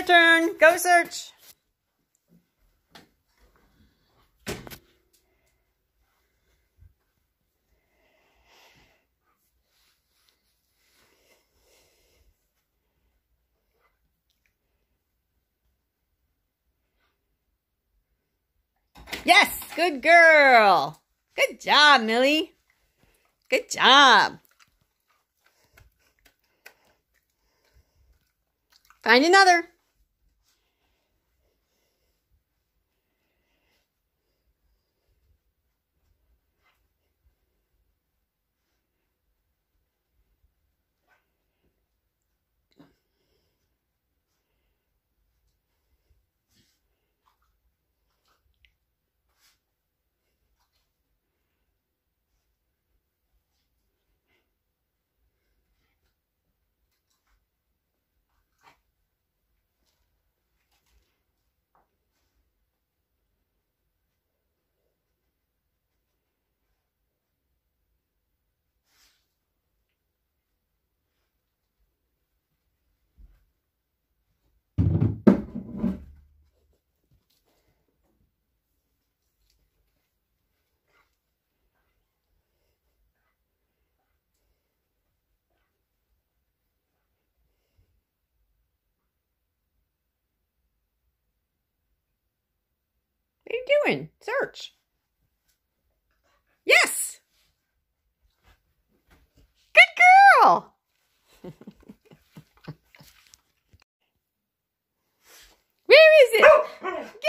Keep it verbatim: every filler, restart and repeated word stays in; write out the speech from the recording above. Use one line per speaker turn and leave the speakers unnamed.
your turn. Go search. Yes, good girl. Good job, Millie. Good job. Find another. What are you doing? Search. Yes! Good girl! Where is it?